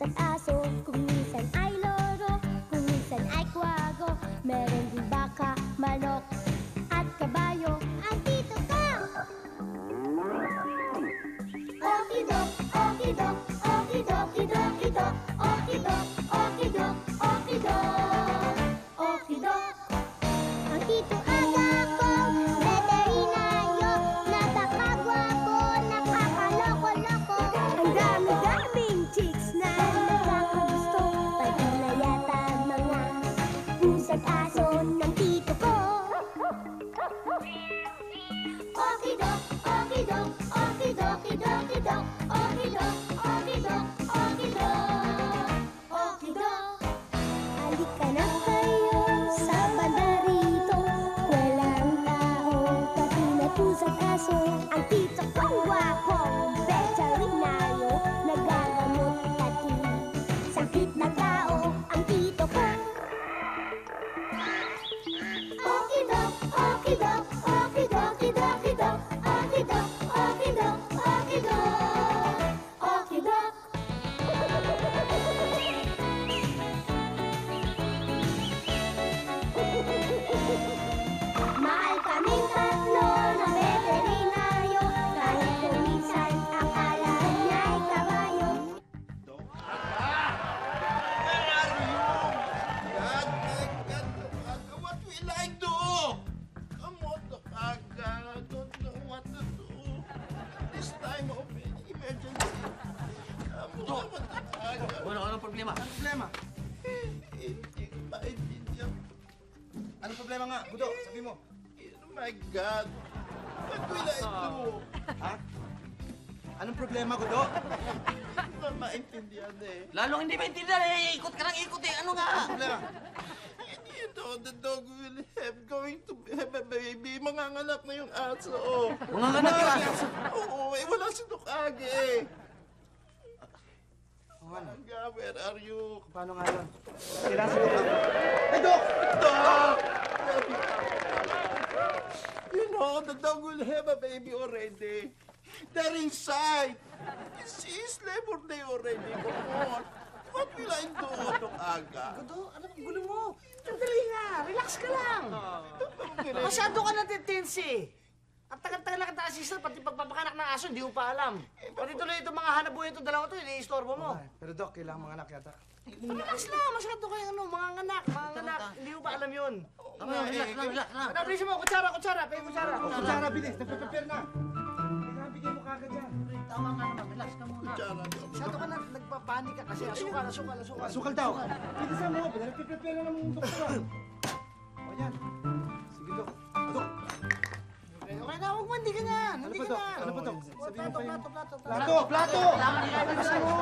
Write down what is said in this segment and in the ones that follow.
pusa't aso, kung minsan ay loro, kung minsan ay kwago. Meron din baka, manok, at kabayo. Ang tito ko! Okidok, okidok, okidok, okidok, okidok, okidok, okidok, okidok, okidok. Ang tito aga ko, veterinaryo, napakagwapo, nakakaloko-loko. Ang dami-daming chicks na nakakagusto, pati na yata mga pusa't aso ng tito ko. Okidok, okidok, okidok, okidok, okidok, okidok, okidok, okidok, okidok. Halika na kayo sa banda rito, walang tao, pati na pusa't aso. Ang tito kong gwapong veterinaryo, nagagamot pati sakit ng tao. Ang tito ko. Okidok, okidok, okidok, okidok, okidok, okidok, okidok, okidok, okidok. Mahal kaming tatlo ng veterinaryo, kahit kung minsan akala niya'y kabayo. Where are you? God, what will I do? Come on, Aga. I don't know what to do. This time of emergency. Come on, Aga. Anong problema? Ano problema? Hindi ko maintindihan. Ano problema nga? Budo, sabi mo. Oh my God. What will I do? Ha? Anong problema, Gudo? Hindi ko maintindihan eh. Lalong hindi maintindihan eh. Ikot ka ng ikot eh. Ano nga? Anong problema? You know, the dog will have going to have a baby. Manganganak na yung aso. Oh. Manganganak yung aso? Oo, eh, wala si Doc Age eh. O ano? Aga, where are you? Paano nga yun? Kailangan sa Gudo. Ay, Dok! Doc! You know, the dog will have a baby already. They're inside. It's labor day already. Come on. What will I do, Doc Aga? Gudo, ano bang gulo mo? Sandali nga, relax ka lang. Masyado ka natitense eh. At tagal-tagal na kita assistant, pati pagpapakanak ng aso, hindi mo pa alam. Pati tuloy itong mga hanap buhay itong dalawa to, ini-istorbo mo. Ay, pero Dok, kailangan mga anak yata. Relax lang, masyado kayo mga anak, hindi mo pa alam yun. Relax lang. Nabilis mo, kutsara, pay kutsara. Kutsara, bilis. Nagpe-prepare na. Kailangan bigyan mo kagad yan. Tama ka naman. Relax ka muna. Masyado ka na nagpapanik ka kasi asukal. Asukal daw. Bilisan mo. Nagpe-prepare na ng doktor. O yan. Sige, Dok. Dok. Okay na, huwag mandi ka na. Ano pa, Dok? Ano pa, Dok? Sabihin mo pa yung... Plato. Plato! Bilisan mo.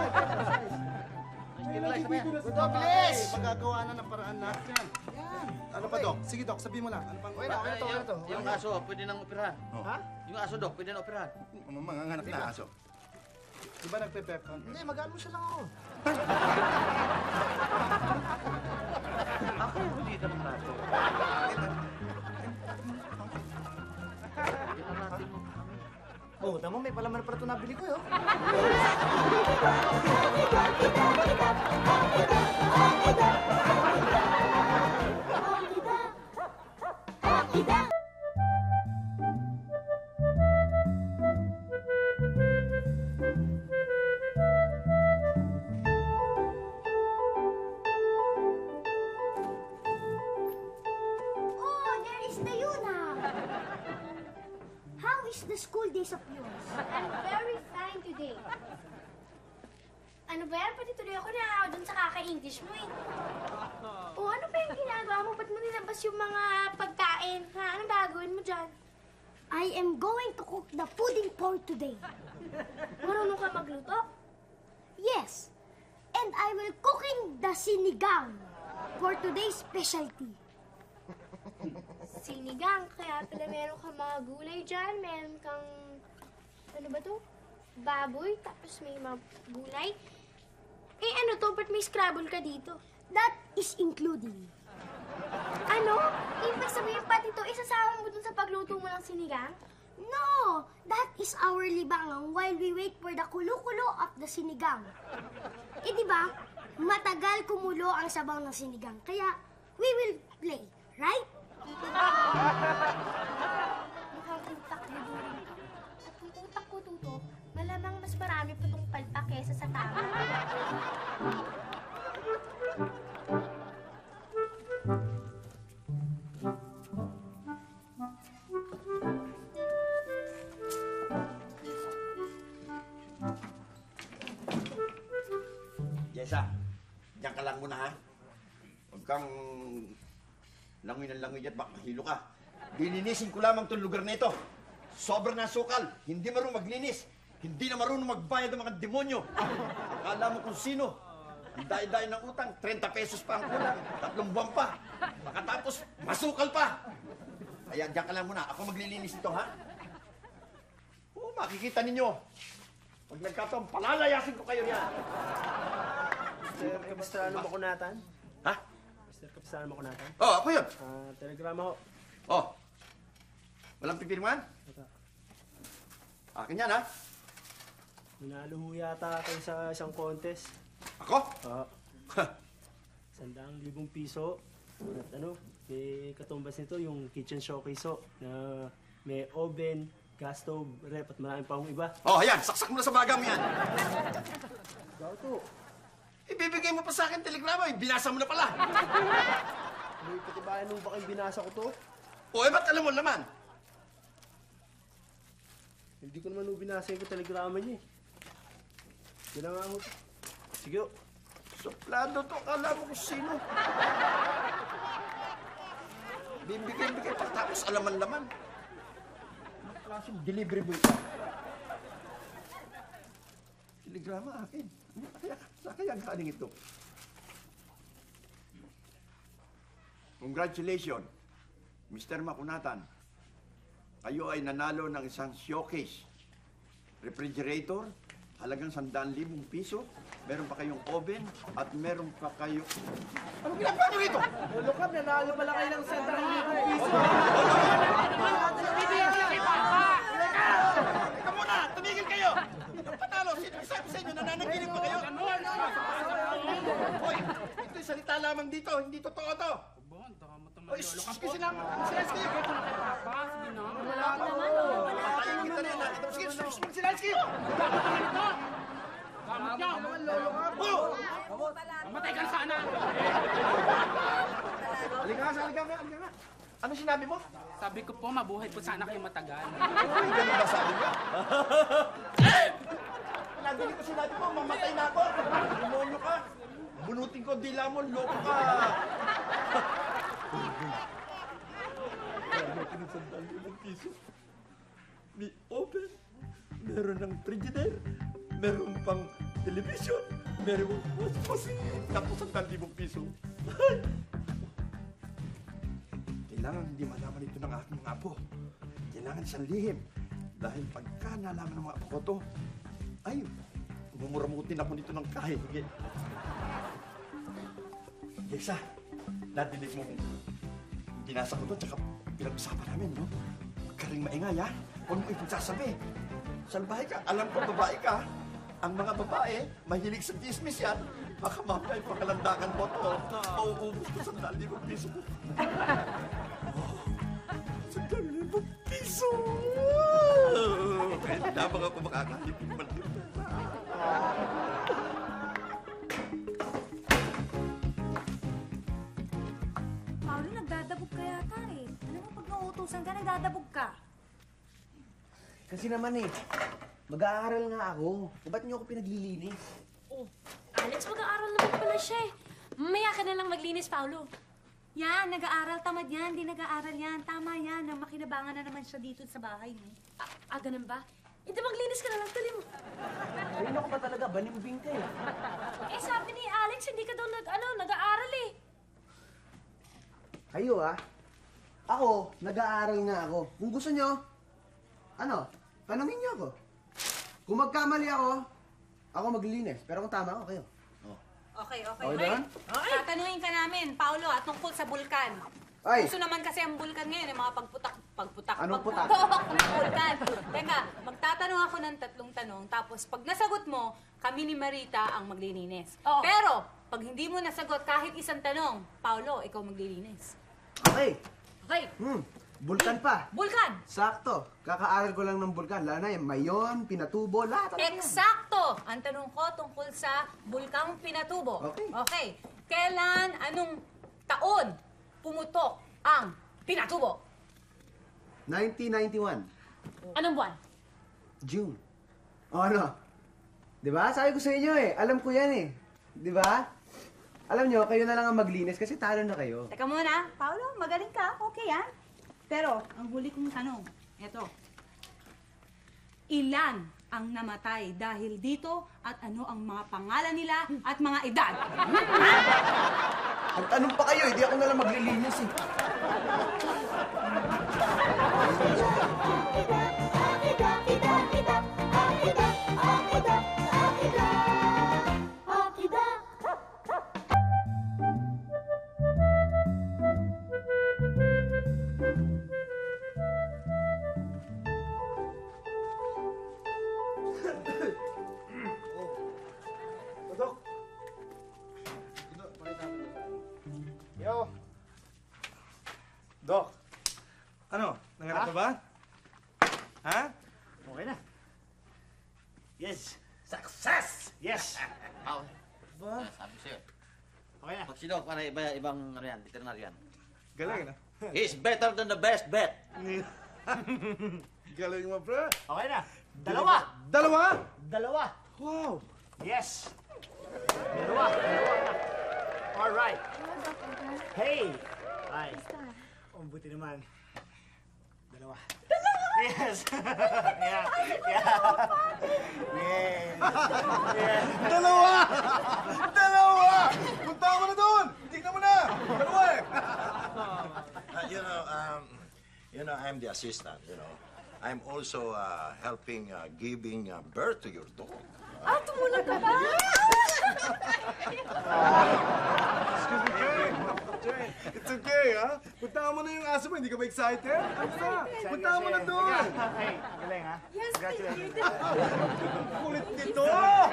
Gudo, bilis! Magagawa na ng paraan lahat yan. Yan. Ano pa, Dok? Sige, Dok. Sabihin mo lang. Ano pang... Okay na to. Yung aso, pwede nang operahan. Ha? Yung aso, Dok, pwede nang operahan. Manganganak na aso. Di ba nagpe-prep ka? Hindi, mag-almusal lang ako. Ako yung hindi ka ng plato. Oh, tama, may palaman para ito nabili ko, yo. Oh, there is the Yuna. How is the school days of yours? I'm very fine today. Ano ba yan? Pati tuloy ako na dun sa kaka-English mo eh. O ano ba yung ginagawa mo? Ba't mo nilabas yung mga pagkain? Ha? Anong gagawin mo dyan? I am going to cook the pudding for today. Marunong ka magluto? Yes, and I will cooking the sinigang for today's specialty. Sinigang. Kaya pala meron kang mga gulay dyan. Meron kang... Ano ba to? Baboy. Tapos may mga gulay. Eh ano to? Ba't may Scrabble ka dito? That is including. Ano? Ibig sabihin pati to, isasama mo dun sa pagluto mo ng sinigang? No, that is our libangan while we wait for the kulo-kulo of the sinigang. Eh di ba, matagal kumulo ang sabaw ng sinigang, kaya we will play, right? Mukhang utak mo doon. At kung utak ko tuto, malamang mas marami pa tong palpa kesa sa tama. Jessa, diyan ka lang muna ha. Huwag kang langoy ng langoy at baka mahilo ka. Dilinisin ko lamang itong lugar na ito. Sobrang nasukal, hindi marunong maglinis. Hindi na marunong magbayad ng mga demonyo. Akala mo kung sino. Ang dahi-dahi ng utang, 30 pesos pa ang kulang. 3 buwan pa. Makatapos, masukal pa. Kaya diyan ka lang muna. Ako maglilinis ito, ha? Oo, makikita ninyo. Pag nagkataon, palalayasin ko kayo yan. Mr. Capistrano Makunatan? Ha? Mr. Capistrano Makunatan? Oh, ako yun. Telegrama ho. Oh. Walang pipirman? Akin yan, ha? Nanalo ho yata kayo sa isang contest. Ako? Oo. 100,000 piso. At may katumbas nito yung kitchen showcase ho, na may oven, gas stove, rep at maraming pang iba. Oh, ayan. Saksak mo na sa bagam yan. Ikaw to. Ibibigay mo pa sa akin telegrama. Binasa mo na pala. May patibayan nung baka yung binasa ko to. O, ba't alam mo naman? Hindi ko naman binasa yung telegrama niya eh. Yun na nga ho. Sige ho. Suplado to. Kala mo kung sino. Bibigay pa. Tapos alaman-laman. Anong klaseng delivery boy ka? Telegrama akin. Saan kaya galing ito? Congratulations, Mr. Makunatan. Kayo ay nanalo ng isang showcase. Refrigerator, halagang 100,000 piso. Meron pa kayong oven at meron pa kayo... Anong ginagawa niyo rito? Lolo Kap, nanalo pala kayo ng 100,000 piso. Teka muna! Tumigil kayo! Ang panalo, sino sabi sa inyo? Nananaginip ba kayo? Hoy! Ito'y salita lamang dito. Hindi totoo to. Hoy, sige sila. Silenski! Patayin kita rin. Sige, silenski! Mamatay ka sana! Halika nga. Ano sinabi mo? Sabi ko po, mabuhay po sana kayo matagal. Uy, ganun ba sabi mo? Nadinig ko sinabi mo, mamatay na ako. Demonyo ka. Bunutin ko dila mo, loko ka. Bunutin ng 100,000 piso. May oven, meron ng frigidaire, meron pang television, meron pang washing, tapos 100,000 piso. Kailangan hindi malaman ito ng aking mga apo. Kailangan isang lihim. Dahil pagka nalaman ng mga apo ko to, ay, mumuramutin ako nito ng kahit. Yesa, nadinig mo. Binasa ko to, tsaka pinag-usapan namin, no? Huwag ka rin maingay, ha? Huwag mo ipagsasabi. Salbahe ka. Alam ko, babae ka. Ang mga babae, mahilig sa chismis yan. Baka mamaya yung pakalandakan mo to. Mauubos ko 100,000 piso. Oh, 100,000 piso! Kaya lamang ako makakahipin man dito. Paolo, nagdadabog ka yata eh. Alam mo, pag nauutusan ka, nagdadabog ka. Kasi naman eh, mag-aaral nga ako. Ba't niyo ako pinaglilinis? Oh, Alex, mag-aaral naman pala siya eh. Mamaya ka na lang maglinis, Paolo. Yan, nag-aaral. Tamad yan. Di nag-aaral yan. Tama yan. Nang makinabangan na naman siya dito sa bahay. No? Ganun ba? Hindi, maglinis ka na lang. Tuloy mo. Ay, naku ba talaga? Balimbing ka eh. Eh, sabi ni Alex, hindi ka daw nag-aaral eh. Kayo ah, ako, nag-aaral nga ako. Kung gusto nyo, tanongin nyo ako. Kung magkamali ako maglilinis. Pero kung tama ako, kayo. Okay. Okay ba? Tatanungin ka namin, Paolo, at tungkol sa bulkan. Ay! Gusto naman kasi ang bulkan ngayon, yung mga pagputak. Anong putak? ng bulkan. Teka, magtatanong ako ng 3 tanong, tapos pag nasagot mo, kami ni Marita ang maglilinis. Pero, pag hindi mo nasagot kahit isang tanong, Paolo, ikaw maglilinis. Okay. Okay, Bulkan pa. bulkan! Sakto. Kakaaral ko lang ng bulkan. Lalo na yung Mayon, Pinatubo, lahat. Eksakto! Ang tanong ko tungkol sa Bulkang Pinatubo. Okay. Kailan, anong taon pumutok ang Pinatubo? 1991. Anong buwan? June. O ano? Di ba? Sabi ko sa inyo eh. Alam ko yan eh. Di ba? Alam nyo, kayo na lang ang maglinis kasi talo na kayo. Teka muna, Paolo, magaling ka. Okay yan. Pero, ang huli kong tanong, eto. Ilan ang namatay dahil dito at ano ang mga pangalan nila at mga edad? Ang tanong pa kayo, hindi ako na lang maglilinis eh. Yo! Dok! Ano? Nangarap ka ba? Ha? Okay na. Yes. Success! Yes. Ba? Sabi sa'yo. Okay na. Pag si Doc, ibang ano yan, veterinarian. Galing na. He's better than the best bet. Galing mo, bro. Okay na. Dalawa. Dalawa? Dalawa. Wow! Yes. Dalawa. Alright. Hey! Ay. Ang buti naman. Dalawa. Yes! Yeah. Dalawa! Dalawa! Punta mo na doon! Tignan mo na! Dalawa eh! I'm the assistant, I'm also helping giving birth to your dog. Tumulong ka ba? Excuse me, Jay. It's okay, ha? Punta mo na yung aso mo, hindi ka ba excited? Punta mo na doon! Hey, galing ha? Yes, Congratulations. Kulit nito!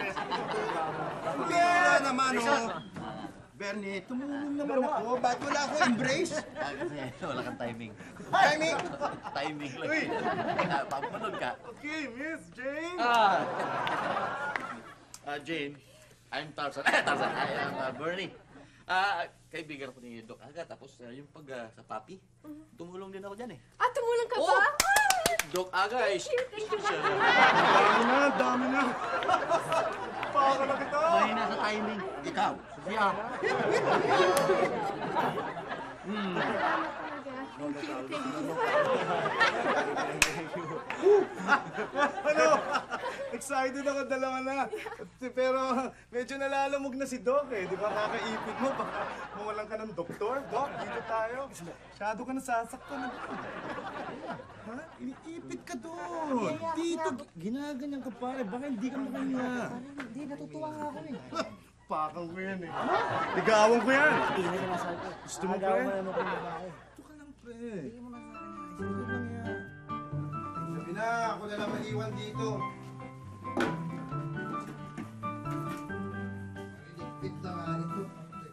Kaya naman, Bernie, tumulong naman ako. Ba't wala ako embrace? Kasi wala kang timing. Timing? Timing lang. Uy! Papunod ka. Okay, Miss Jane! Jane, I'm Tarzan. Tarzan, I am Bernie. Kaibigan ko ni Doc Aga, tapos yung sa papi, tumulong din ako dyan eh. Tumulong ka ba? Doc Aga is... Dami na! Paka na kita! Mahina sa timing. Ikaw, siya. Ano? Excited ako, dalawa na. Pero medyo nalalamog na si Doc eh. Di ba kakaipit mo? Baka mawalan ka ng doktor. Doc, dito tayo. Masyado ka nasasaktan. Ha? Iniipit ka doon. Dito, ginaganyan ka pa eh. Baka hindi ka makanya. Hindi, natutuwa nga ako eh. Pakang ko yan eh. Ligawan ko yan. Gusto mo, pre? Ito ka lang, pre. Sige lang yan. Sabi na, ako na lang maliwan dito. Maligpit lang nga ito.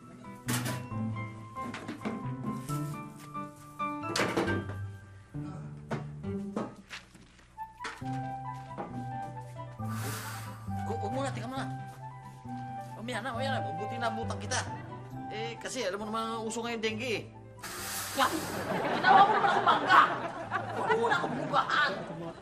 Huwag muna, tingnan mo na. Mamaya na. Buti na butang kita. Kasi alam mo naman uso ngayon dengue eh. Yan! Ginawa mo naman ako bangga! Huwag mo na akong bugahan!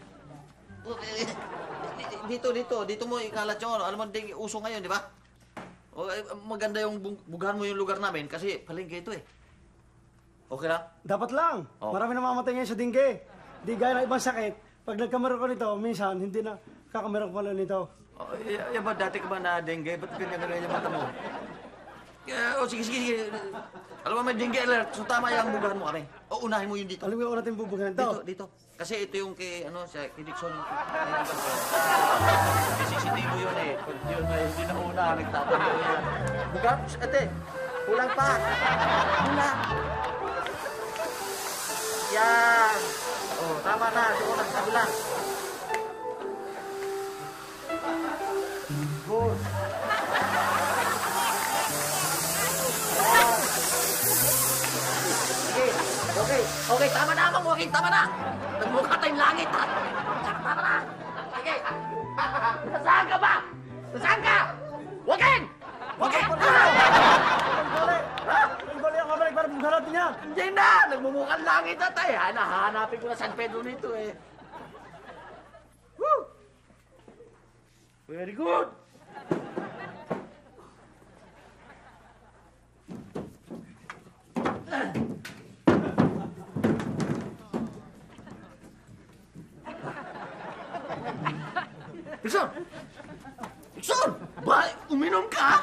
Dito mo ikalat yung alam mo dengue uso ngayon, di ba? Maganda yung bugahan mo yung lugar namin kasi palengke ito eh. Okay lang? Dapat lang. Oh. Marami namamatay ngayon sa dengue. Di gaya ng ibang sakit. Pag nagkameron ko nito, minsan hindi na kakameron ko lang nito. Yan ba dati ka ba na dengue? Ba't ganyan yung mata mo? Sige. Alam mo, may dengue alert. So tama yung bugahan mo kami. Unahin mo yun dito. Alam mo yung natin bubugahan ito? Dito. Kasi ito yung kay Dixon. CCTV yun eh. Pag yun ay hindi na una, nagtatayo yan. Bugat, ate. Kulang pa. Kulang. Yan. Oh, tama na. Doon na sa kabila. Good. Okay, tama na, Mang Joaquin, tama na. Nagmukha tayong langit, ha? Tama na. Sige. Nasaan ka ba? Nasaan ka? Joaquin! Joaquin! Balik ako, balik para maghanapin niya. Hindi na! Nagmumukhang langit na tayo. Hanapin ko na San Pedro nito, eh. Woo! Very good! Ikson! Ikson! Ba, uminom ka?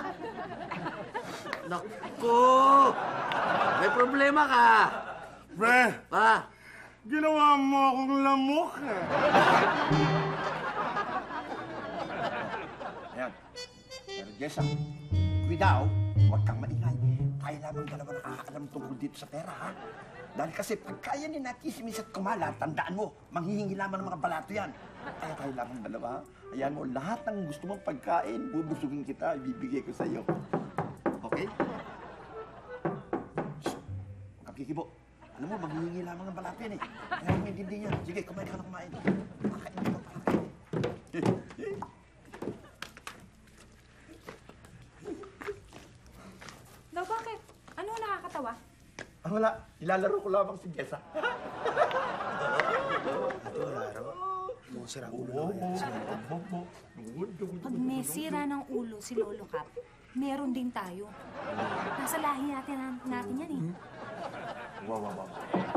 Naku! May problema ka. Pre, Pa, ginawa mo akong lamok eh. Ayan. Pero Jessa, Kuidao, huwag kang maingay. Tayo lamang dalawa nakakaalam tungkol dito sa pera, ha? Dahil kasi pagkaya ni Natismis at Kumala, tandaan mo, manghihingi lamang ng mga balato yan. Kaya tayo lamang dalawa, ha? Ayan mo, lahat ng gusto mong pagkain, bubusugin kita, ibibigay ko sa iyo. Okay? Shh! Huwag kang kikibo. Alam mo, manghihingi lamang ng balato yan eh. Kaya mo hindi yan. Sige, kumain ka na kumain. Pakain dito, pakain. Daw, bakit? Ano nakakatawa? Wala, ilalaro ko lamang si Jessa. Pag may sira ng ulo si Lolo Cap, meron din tayo. Nasa lahi natin yan eh. Wow.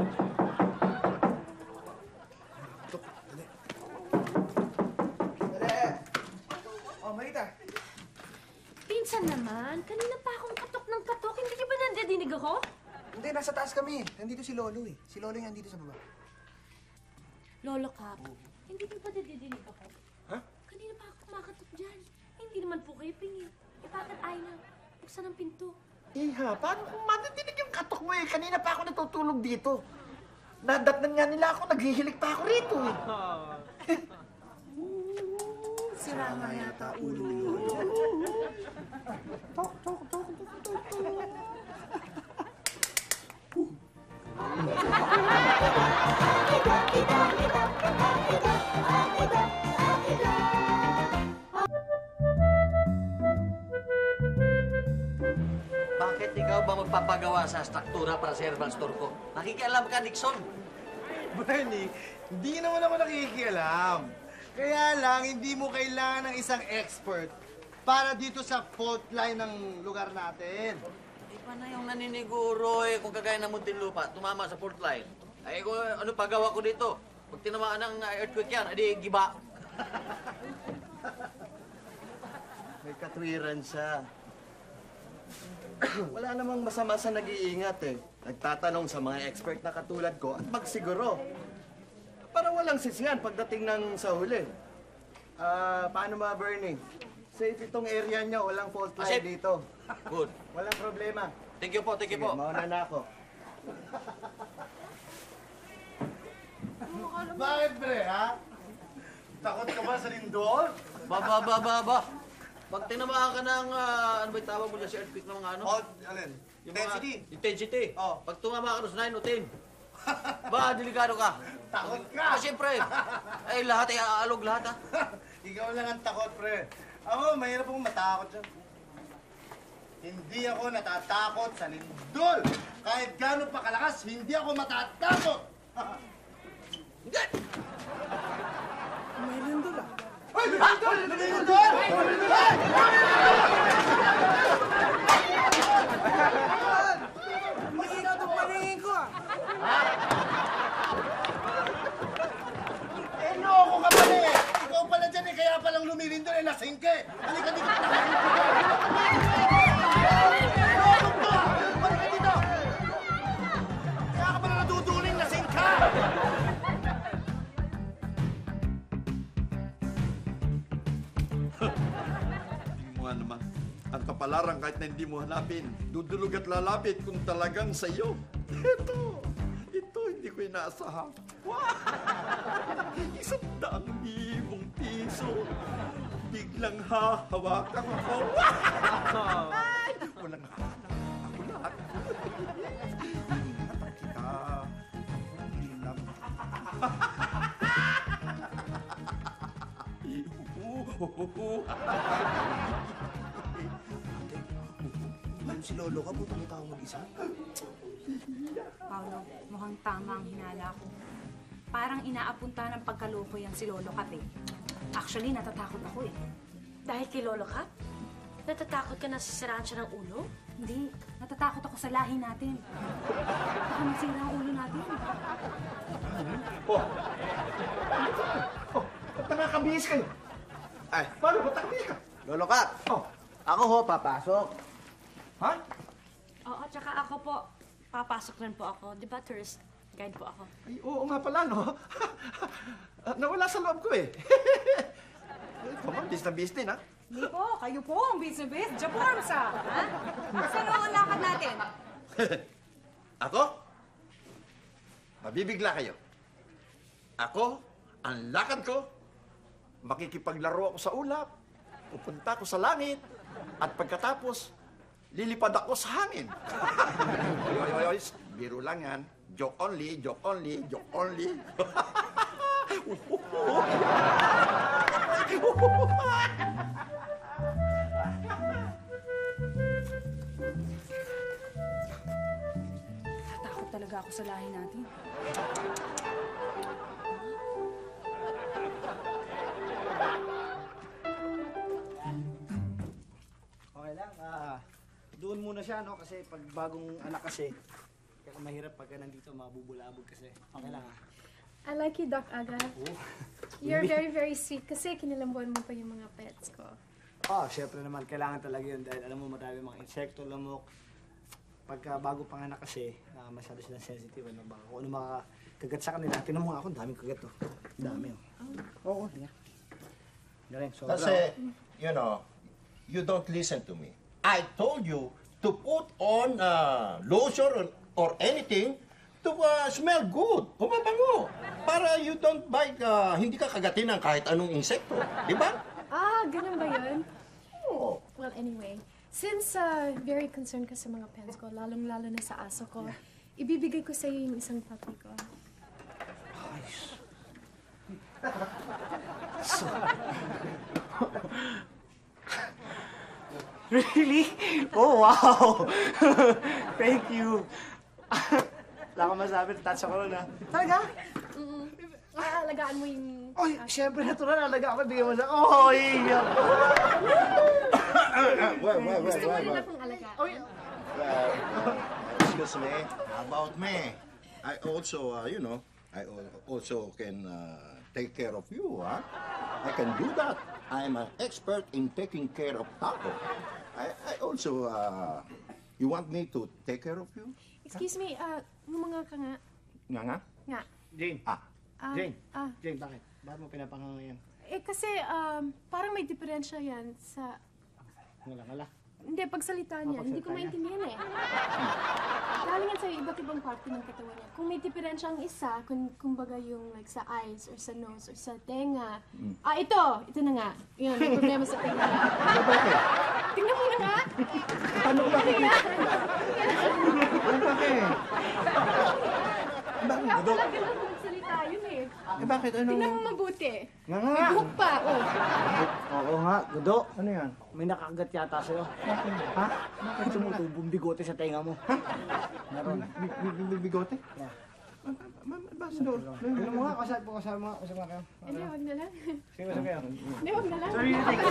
Oh, Marita. Pinsan naman, kanina pa akong katok ng katok. Hindi ka ba nandidinig ako? Hindi, nasa taas kami. Nandito si Lolo eh. Si Lolo yung nandito sa baba. Lolo Cap, hindi ka ba nandidinig ako? Ha? Kanina pa ako kumakatok dyan. Hindi naman po kayo pingin. Eh bakit ayaw na buksan ang pinto? Iha, paano kung matitinig yung katok mo eh? Kanina pa ako natutulog dito. Nadatnan nga nila ako, naghihilig pa ako rito eh. Sira nga yata ulo ni Lolo. bakit ikaw ba magpapagawa sa struktura para sa herbal store ko? Nakikialam ka, Nixon. Bernie, hindi naman ako nakikialam. Kaya lang, hindi mo kailangan ng isang expert para dito sa fault line ng lugar natin. Eh, paano yung naniniguro eh kung kagaya ng Muntinlupa, tumama sa fault line? Ay, kung ano pagawa ko dito? Pag tinamaan ng earthquake yan, edi giba. May katwiran siya. Wala namang masama sa nag-iingat eh. Nagtatanong sa mga expert na katulad ko at magsiguro. Para walang sisngan pagdating ng sa huli. Paano ba, Bernie? Safe itong area niyo, walang fault line Safe. dito. Good. Walang problema. Thank you po, thank you Sige, po. mauna na ako. Bakit, pre, ha? Takot ka ba sa lindol? Ba. Pag tinamaan ka ng, ano ba yung tawag mo dyan sa earthquake ng mga ano? Alin? Yung mga- Intensity? Intensity. Oh. Pag tumama ka sa 9 o 10, ba, delikado ka. Takot ka! Ah, siyempre. Ay, lahat ay aalog lahat, ha? Ikaw lang ang takot, pre. Ako, mahirap akong matakot dyan. Hindi ako natatakot sa lindol. Kahit gano'n pa kalakas, hindi ako matatakot. Hindi! May lindol ah. Ay! May lindol! Mahina itong paningin ko ah. Eh, loko ka pala eh. Ikaw pala dyan eh, kaya palang lumilindol eh, lasing ka eh. Halika dito. Loko to ah. Halika dito. Kaya ka pala naduduling, lasing ka. Tingin mo nga naman, ang kapalaran kahit na hindi mo hanapin, dudulog at lalapit kung talagang sa'yo. Ito, hindi hindi ko inaasahan. Wow! 100,000 piso. Biglang hahawakan ko. Wow! Ay! Walang hanap. Ako lahat. Ingatan kita. Ilang. Ano si Lolo ka? Buto mo tao mag-isa? Paolo, mukhang tama ang hinala ko. Parang inaapunta ng pagkaloko yan si Lolo Kat eh. Actually, natatakot ako eh. Dahil kay Lolo Kat? Natatakot ka na sisiraan siya ng ulo? Hindi, natatakot ako sa lahi natin. Baka masira ang ulo natin. Ba't nakakabihis kayo? Ay, Paano? Ba't nakabihis ka? Lolo Kat! Ako ho, papasok. Ha? Oo, tsaka ako po. Papasok rin po ako. Di ba, tourist guide po ako? Ay, oo nga pala, no? Nawala sa loob ko eh. Come on, bis na bis din, ha? Hindi po, kayo po ang bis-bis. Japorms ah! Ha? Saan ang lakad natin? Ako? Mabibigla kayo. Ako, ang lakad ko, makikipaglaro ako sa ulap, pupunta ako sa langit, at pagkatapos, lilipad ako sa hangin. Oy, biro lang yan. Joke only, joke only, joke only. Tatakot talaga ako sa lahi natin. Okay lang. Doon muna siya, no? Kasi pag bagong anak kasi, kaya mahirap pagka nandito, mabubulabog kasi. Okay lang, I like you, Doc Aga. You're very, very sweet kasi kinilambuan mo pa yung mga pets ko. Syempre naman, kailangan talaga yun dahil alam mo marami mga insekto, lamok. Pagka bago panganak kasi, masyado silang sensitive. Ano, baka kung ano makakagat sa kanila. Tinan mo nga ako, daming kagat to. Dami, Oo, yeah. Galing, sobra. Kasi, you know, you don't listen to me. I told you to put on lotion or anything to smell good, kumabango. Para you don't bite, hindi ka kagatin ng kahit anong insekto. Di ba? Ganun ba yun? Oo. Well, anyway, since very concerned ka sa mga pets ko, lalong-lalo na sa aso ko, ibibigay ko sa iyo yung isang puppy ko. Really? Oh, wow! Thank you. Wala ka masabi, touch ako nun, ha? Talaga? Alagaan mo yung... Oy, syempre natural, alaga ako, bigyan mo na. Oh, iya. Gusto mo rin akong alagaan? Excuse me, how about me? I also, you know, I also can take care of you, huh? I can do that. I'm an expert in taking care of tao. I also, you want me to take care of you? Excuse me, mga ka nga. Nga? Nga. Jane. Jane. Jane, bakit? Bakit mo pinapanganga yan? Kasi parang may diferensya yan sa... Ngala-ngala. Hindi, pagsalita niya, hindi ko maintindihan eh. Galing yan sa iba't ibang parte ng katawan niya. Kung may diferensya ang isa, kumbaga yung like sa eyes or sa nose or sa tenga. Ito na nga. Yun, may problema sa tenga. Tingnan mo na nga. Paano ba? Kaya pala ganun magsalita yun eh. Bakit? Ano? Tingnan mo mabuti. Nga. May buhok pa, Oo nga, Gudo. Ano yan? May nakagat yata sa'yo. Ha? Bakit tumutubong bigote sa tenga mo? Ha? Meron. Bigote? Yeah. Basidor. Ano mo nga, kasama mo kayo. Hindi, wag na lang. Sige, masama kayo. Hindi, wag na lang. Sorry,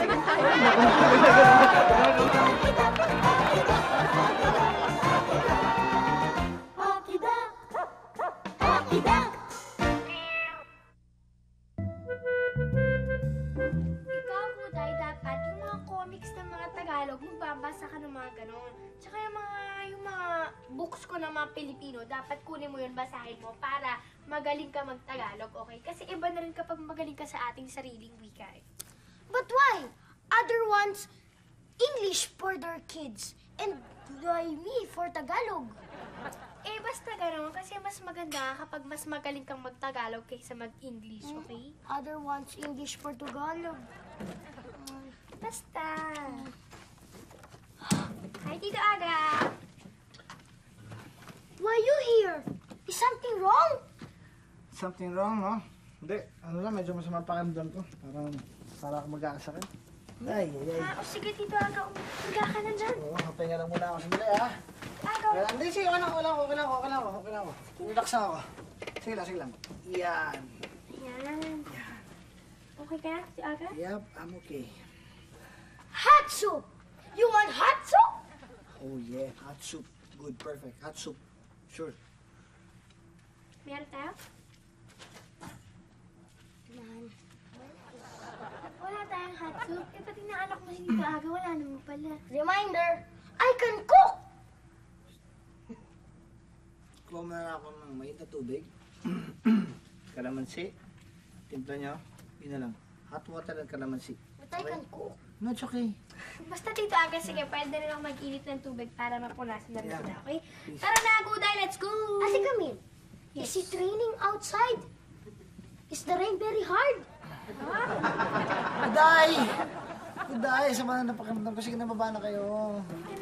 Ikaw, Buday, dapat yung mga comics ng mga Tagalog, magbabasa ka ng mga ganon. Tsaka yung mga books ko ng mga Pilipino, dapat kunin mo yun, basahin mo para magaling ka mag-Tagalog, okay? Kasi iba na rin kapag magaling ka sa ating sariling wika eh. But why? Other ones, English for their kids. And Tuloy me for Tagalog. Eh, basta gano'n. Kasi mas maganda kapag mas magaling kang mag-Tagalog kaysa mag-English, okay? Other wants English for Tagalog. Basta. Hi, Tito Aga. Why you here? Is something wrong? Something wrong, no? Hindi. Ano lang, medyo masama pakiramdam ko. Para ako mag-aasakit. Ay. Sige, Tito Aga. Umiga ka na dyan. Oo, pahinga lang muna ako. Sandali, ha? Aga. Hindi, sige, okay lang ako. Relax lang ako. Sige lang. Yan. Yan. Okay ka, Tito Aga? Yep, I'm okay. Hot soup! You want hot soup? Oh, yeah. Hot soup. Good, perfect. Hot soup. Sure. Meron tayo? Wala tayong hot soup. Eh, pati na anak mo si Tito Aga, wala naman pala. Reminder, I can cook! Kuha mo na ako ng mainit na tubig. Kalamansi. Timpla niyo. Yun na lang. Hot water and kalamansi. But I can cook. No, it's okay. Basta Tito Aga, sige, pwede rin ako mag-init ng tubig para mapunasan na rin Yeah. sila, okay? Tara na, Guday, let's go! Ate Camille, is it raining outside? Is the rain very hard? Uday, sama na napakamdam ko. Sige, nababa na kayo.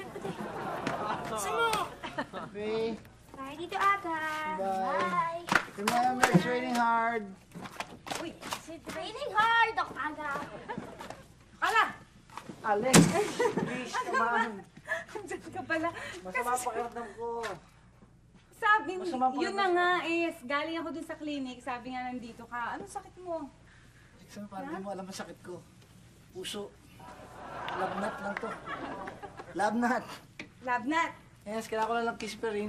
Sino? Okay. Bye, Tito Aga. Bye. Remember, it's raining hard. Uy, is it raining hard, Doc Aga? Alex, please naman. Diyan ka pala. Masama pakiramdam ko. Sabi, Masama pa yun na nga is, galing ako dun sa clinic, sabi nga nandito ka. Anong sakit mo? Sige, parang di mo alam ang sakit ko. Puso. Labnat lang to. Labnat. Labnat. Yes, kailangan ko na lang kispirin.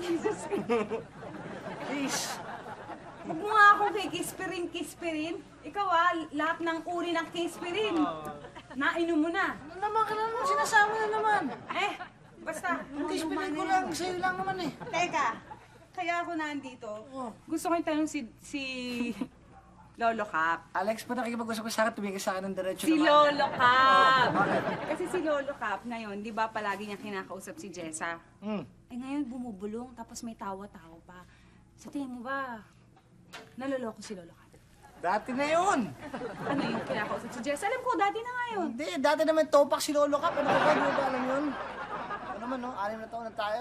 Please. Huwag mo nga akong kay kispirin. Ikaw lahat ng uri ng kispirin. Nainom mo na. Ano naman ka naman? Sinasama na naman. Basta. Yung kispirin ko lang, sa'yo lang naman eh. Teka, kaya ako nandito. Gusto ko yung tanong si Lolo Cap. Alex, pa nakikipag-usap ko sa akin, tumigil sa akin ng diretso Si naman. Lolo Cap! Kasi si Lolo Cap ngayon, di ba palagi niya kinakausap si Jessa? Eh ngayon bumubulong, tapos may tawa-tawa pa. Sa tingin mo ba, naloloko si Lolo Cap? Dati na yun. Ano yung kinakausap si Jessa? Alam ko, dati na nga yun. Hindi, dati naman topak si Lolo Cap. Ano ba, di mo ba alam yun? Ano naman, no? 6 na taon na tayo.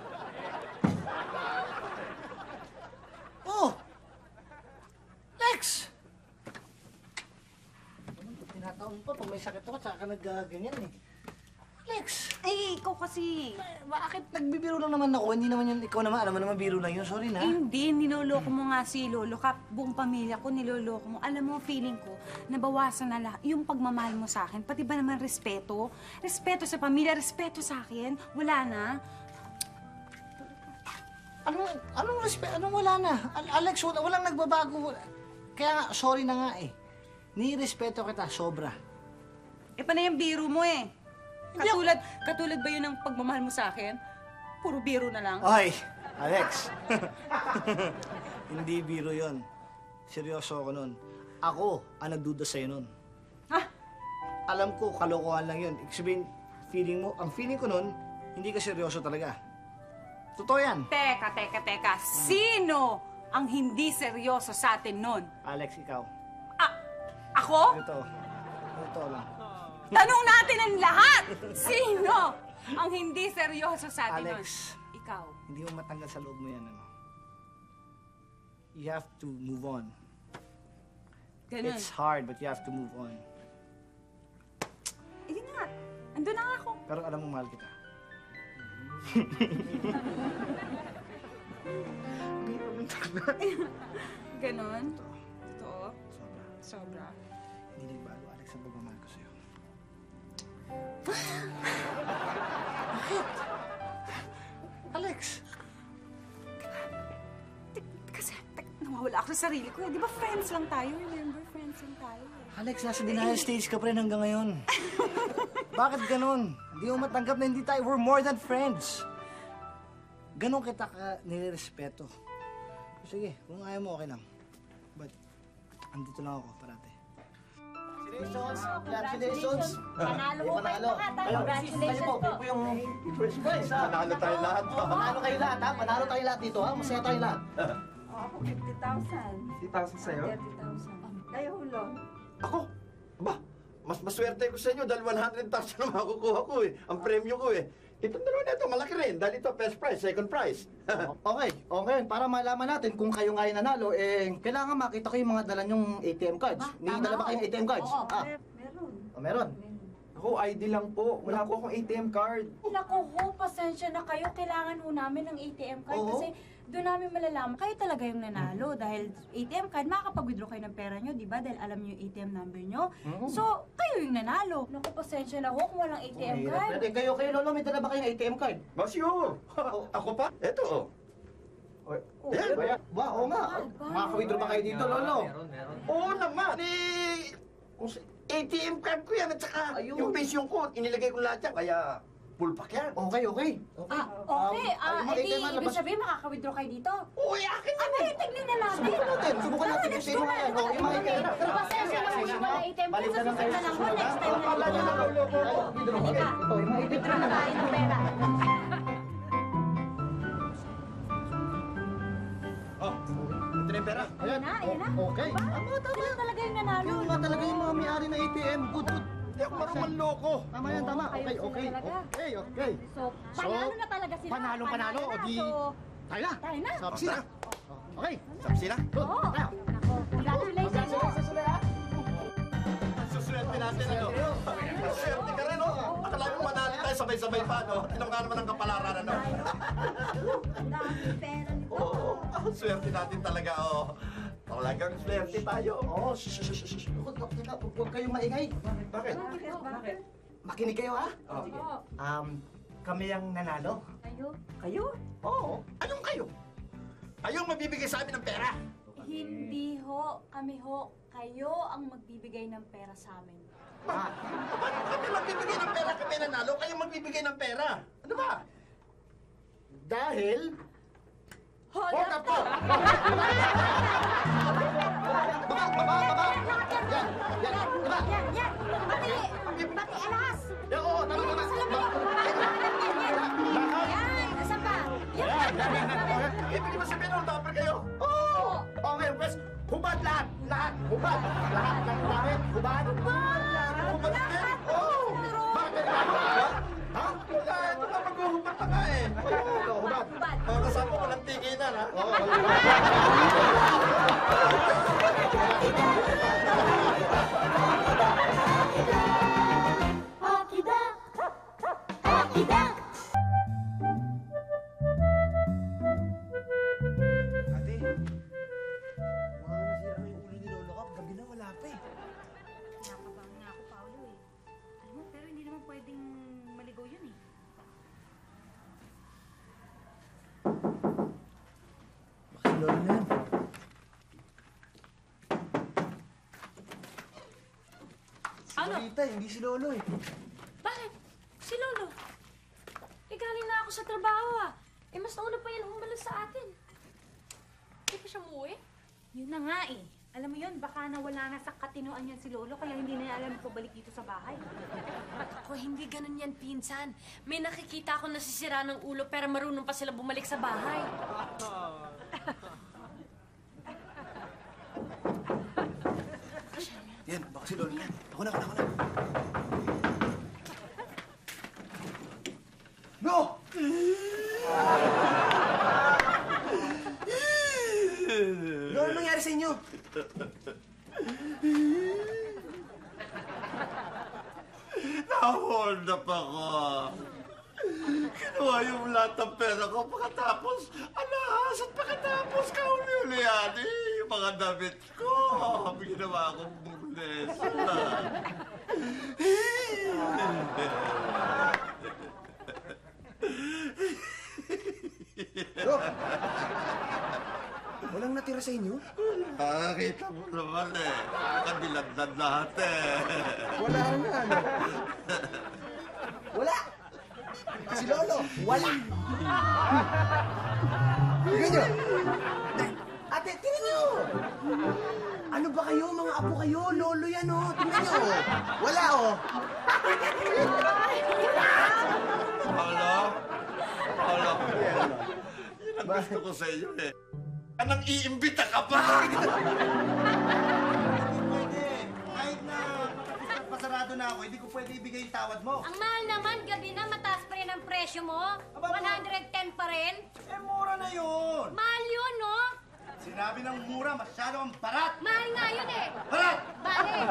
Oh! Lex! Tinataon pa pag may sakit ako, tsaka ka naggaganyan eh. Lex! Ay, ikaw kasi. Bakit nagbibiro lang naman ako? Hindi naman yun, ikaw naman, alam mo naman biro lang yun. Sorry na. Hindi, niloloko mo nga si Lolo Cap. Buong pamilya ko, niloloko mo. Alam mo, feeling ko, nabawasan na lahat. Yung pagmamahal mo sa akin, pati ba naman respeto? Respeto sa pamilya, respeto sa akin. Wala na. Anong respeto? Anong wala na? Alex, walang nagbabago. Kaya nga, sorry na nga eh. Ni-respeto kita, sobra. Eh, panay yung biro mo eh. Katulad ba yun ng pagmamahal mo sa akin? Puro biro na lang. Oy, Alex. Hindi biro yon. Seryoso ako nun. Ako ang nagduda sa'yo nun. Ha? Alam ko, kalokohan lang yun. Ibig sabihin, ang feeling ko nun, hindi ka seryoso talaga. Totoo yan. Teka. Sino ang hindi seryoso sa atin nun? Alex, ikaw. Ako? Ito lang. Tanong natin ang lahat! Sino ang hindi seryoso sa atin nun? Alex. Ikaw. Hindi mo matanggal sa loob mo yan, ano? You have to move on. Ganun. It's hard, but you have to move on. Hindi nga. Andun na nga ako. Pero alam mo, mahal kita. Ganon? Totoo? Sobra. Hindi nagbago, Alex, ang pagmamahal ko sa'yo. Bakit? Alex! Kasi, nawawala ako sa sarili ko eh. Di ba friends lang tayo? Remember, friends lang tayo eh. Alex, nasa denial stage ka pa rin hanggang ngayon. Bakit ganon? Hindi mo matanggap na hindi tayo. We're more than friends. Ganon kita ka nirespeto. Sige, kung ayaw mo, okay lang. But, andito lang ako parate. Congratulations! Panalo mo kayo lahat, ha? Congratulations po. Ito yung first prize, ha? Panalo tayo lahat. Panalo kayo lahat, ha? Panalo tayo lahat dito, ha? Masaya tayo lahat. Ako 50,000. 50,000 sa'yo? 30,000. Kayo hulong. Ako? Ba, mas maswerte ko sa inyo dahil 100,000 na makukuha ko eh. Ang premyo ko eh. Itong dalawa na ito, malaki rin. Dahil ito, first prize, second prize. Okay. Para malaman natin kung kayo nga yung nanalo, kailangan makita ko yung mga dala nyong ATM cards. May dala ba kayong ATM cards? Oo, meron. Meron. Ako, ID lang po. Wala po akong ATM card. Naku ho, pasensya na kayo. Kailangan ho namin ng ATM card Oo. kasi doon namin malalaman kayo talaga yung nanalo. Dahil ATM card, makakapag-withdraw kayo ng pera nyo, di ba? Dahil alam nyo yung ATM number nyo. So, kayo yung nanalo. Naku, pasensya na ho kung walang ATM card. Pwede. Kayo, Lolo, may dala ba kayong ATM card? Ba, sure. Ako pa? Ito, oh. Yan. Oo nga. Makaka-withdraw ba kayo dito, Lolo? Oo naman. ATM card ko yan at saka yung pension ko, inilagay ko lahat yan. Kaya, full pack yan. Okay. Okay. Ibig sabihin, makaka-withdraw kayo dito. Uy, akin yan eh. Tignan na natin. Subukan natin yung sino nga yan. Yung mga ATM. Pasensya na ho, wala ATM card. Balik na lang kayo Sa sa susunod na lang ho, next time na lang. Ito, yung mga ATM Withdraw na tayo ng pera. Oh, ito na yung pera. Ayan na. Okay. Tama. Sila talaga yung nanalo. Yung mga talaga yung mga may-ari ng ATM. Good. Hindi ako marunong manloko. Tama yan, tama. Okay. So, panalo na talaga sila. Panalo. O di, tayo na. Tayo na. Sapsi na. Okay. Sapsi na. Oo. Nako, congratulations po. Suswerte natin, ano? Suswerte ka rin, oh. Akala mo manali tayo sabay-sabay pa, no? Tingnan nga naman ang kapalaran, ano? Ang daming pera nito. Oo, ang swerte natin talaga, oh. Talagang swerte tayo. Oo, shh. Huwag kayong maingay. Bakit? Bakit? Makinig kayo, ha? Oo. Kami ang nanalo. Kayo? Oo. Anong kayo? Kayong magbibigay sa amin ng pera. Hindi ho, kami ho. Kayo ang magbibigay ng pera sa amin. Bakit kami magbibigay ng pera kami nanalo? Kayong magbibigay ng pera. Ano ba? Dahil... Hold up po! Baba! Yan! Pati alas! Oo, tama! Yan! Asan pa? Ibig mo sabihin ng dapat kayo? Oo! Okay, pues, hubad lahat! Hubad! Lahat ng gamit, hubad! Hubad din! Oo! Bakit ka ha? Wala, ito na maghuhubat pa nga eh. Oo, hubad! O, kasama walang tigilan, ha? Oo, Ate, mukhang nasira na yung ulo ni Lolo Cap. Gabi na, wala pa eh. Kinakabahan nga ako, Paolo eh. Alam mo, pero hindi naman pwedeng maligaw yun eh. Baka si Lolo na yan. Ano? Marita, hindi si Lolo eh. Bakit? Si Lolo. Galing na ako sa trabaho mas nauna pa yan umalis sa atin. Hindi pa siya umuwi? Yun na nga eh. Alam mo yun, baka nawala na sa katinoan yan si Lolo, kaya hindi na alam ko balik dito sa bahay. Ako, hindi ganun yan, pinsan. May nakikita ako nasisira ng ulo pero marunong pa sila bumalik sa bahay. Yan, baka si Lolo na. Ako na. No! Lolo, anong nangyari sa inyo? Na-hold up ako. Kinuha yung lahat ng pera ko pagkatapos, alas, at pagkatapos kauli-ulihan yung mga damit ko. Ginawa akong burles. Lo! Walang natira sa inyo? Nakakita mo naman eh. Kabilagdan lahat eh. Wala nga, ano? Wala! Si Lolo, wala! Tignan nyo! Ate, tingnan nyo! Ano ba kayo? Mga apo kayo? Lolo yan, oh. Tingnan nyo. Wala, oh. Hala. Yun ang gusto ko sa iyo eh. Anong iimbita ka pa? Pwede. Kahit na pasarado na ako, hindi ko pwede ibigay yung tawad mo. Ang mahal naman, gabi na, mataas pa rin ang presyo mo. 110 pa rin. Eh, mura na yun. Mahal yun, no? Sinabi ng mura, masyado ang barat. Mahal nga yun eh. Barat! Bakit?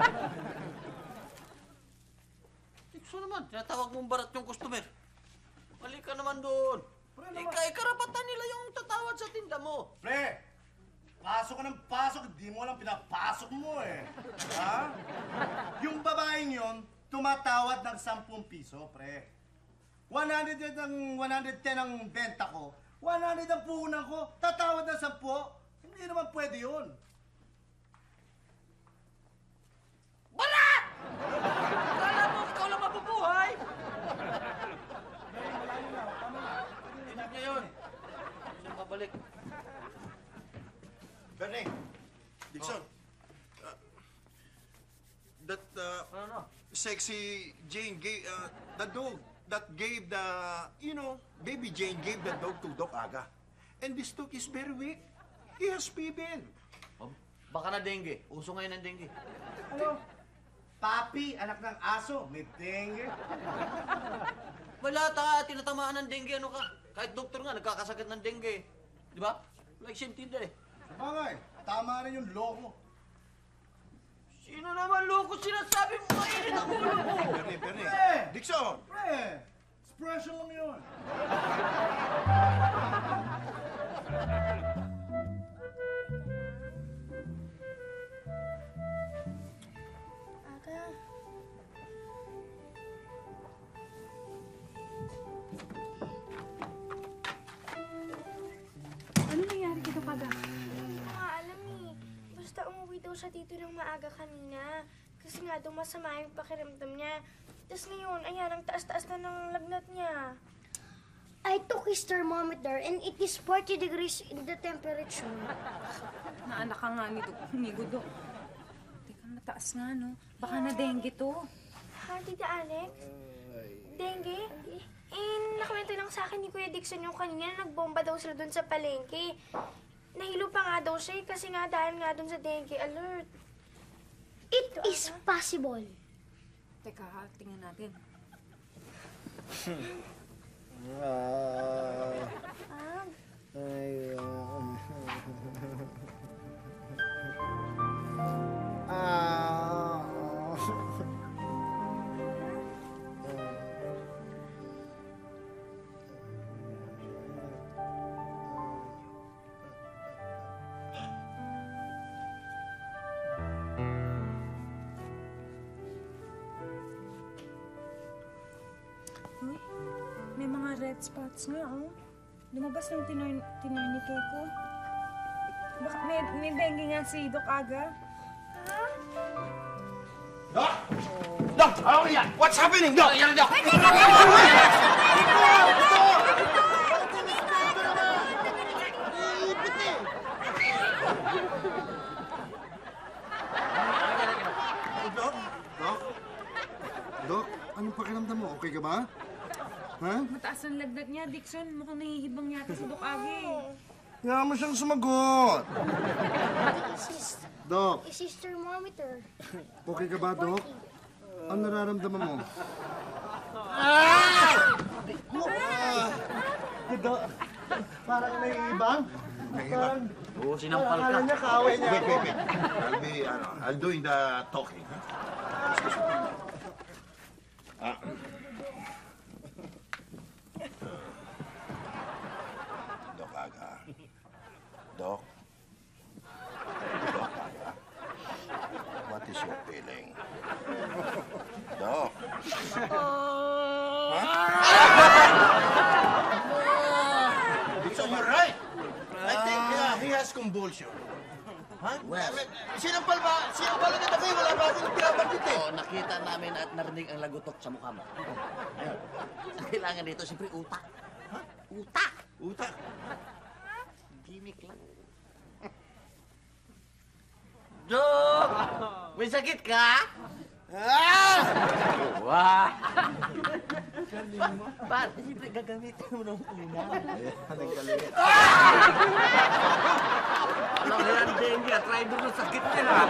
Tikso naman, tinatawag mong barat yung customer. Mali ka naman doon. Karapatan nila yung tatawad sa tinda mo. Pre, pasok ka ng pasok, di mo lang pinapasok mo eh. Ha? Yung babaeng yon tumatawad ng 10 piso, pre. 100 ang 110 ang benta ko. 100 ang puhunan ko, tatawad ng 10. Hindi naman pwede yun. Barat! Kala mo, ikaw lang mabubuhay! Tinig niya yun. Sino babalik? Bernie, Dixon. That sexy Jane gave the dog that gave the baby Jane gave the dog to Doc Aga, and this dog is very weak. He has fever. Baka na dengue. Uso ngayon ang dengue. Ano? Papi, anak ng aso, may dengue. Wala ta, tinatamaan ng dengue, ano ka? Kahit doktor nga, nagkakasakit ng dengue. Di ba? Like same tinda eh. Sabagay, tama rin yung loko. Sino naman loko sinasabi mo? Mainit ang ulo ko! Bernie, Pre! Dixon! Pre! Expression lang yun. Aga. Ano nangyari dito, Paga? Hindi ko nga alam eh. Basta umuwi daw siya dito ng maaga kanina. Kasi nga daw masama yung pakiramdam niya. Tapos ngayon, ayan, ang taas-taas na ng lagnat niya. I took his thermometer and it is 40 degrees in the temperature. Naanak ka nga nito, Nigudo. Teka, mataas nga, no? Baka na dengue to. Ha, Tita Alex? Dengue? Eh, nakwento lang sa akin ni Kuya Dixon yung kanina na nagbomba daw sila doon sa palengke. Nahilo pa nga daw siya kasi nga dahil nga doon sa dengue alert. It is possible. Teka, tingnan natin. Uy, may mga red spots nga, oh. Lumabas ng tinornike ko. Baka may dengue nga si Doc Aga. Doc! Doc! Ano yan? What's happening, Doc? Yan, Doc! Doc? Doc? Doc, anong pakiramdam mo? Okay ka ba? Ha? Mataas ang lagnat niya, Dixon. Mukhang nahihibang yata si Doc Aga, eh. Kaya mo siyang sumagot. Doc, It's his thermometer. okay ka ba, Doc? Ano nararamdaman mo? Doc, parang naiibang. Parang Oo, sinampal ka. akala niya kaaway niya ako. Wait. I'll doing the talking. Doc Aga. Doc. Doc Aga. What is your feeling? Doc. So you're right. I think he has convulsion. Huh? Well, sinampal agad ako eh. Wala ba akong pinabanggit eh. Oo, nakita namin at narinig ang lagutok sa mukha mo. Ayun. Ang kailangan dito, siyempre, utak. Utak! Utak. Gimmick lang. Dok! May sakit ka? Ah! Wah! Pat, siyempre gagamitin mo ng una. Nagkalit. Alam mo yan, dengue. Try doon ang sakit niya na.